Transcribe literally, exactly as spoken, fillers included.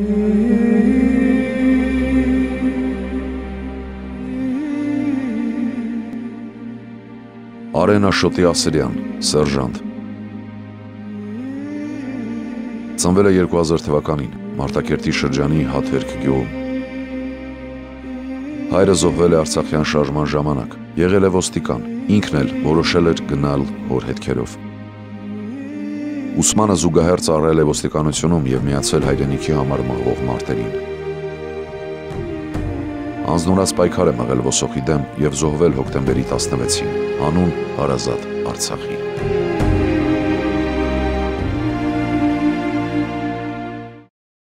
Արեն Աշոտի-Ասրյան, սերժանտ։ Ծնվել է երկու հազար թվականին, Մարտակերտի շրջանի Հաթերք գյուղում։ Հայրը զոհվել է Արցախյան շարժման ժամանակ, եղել է ոստիկան, ինքն էլ որոշել էր գնալ հոր հետքերով։ Ուսմանը զուգահեռ ծառայել է ոստիկանությունում և միացել հայրենիքի համար մղվող մարտերին։ Անձնուրաց պայքար է մղել ոսոխի դեմ և զոհվել հոկտեմբերի տասնվեցին, հանուն հարազատ Արցախի։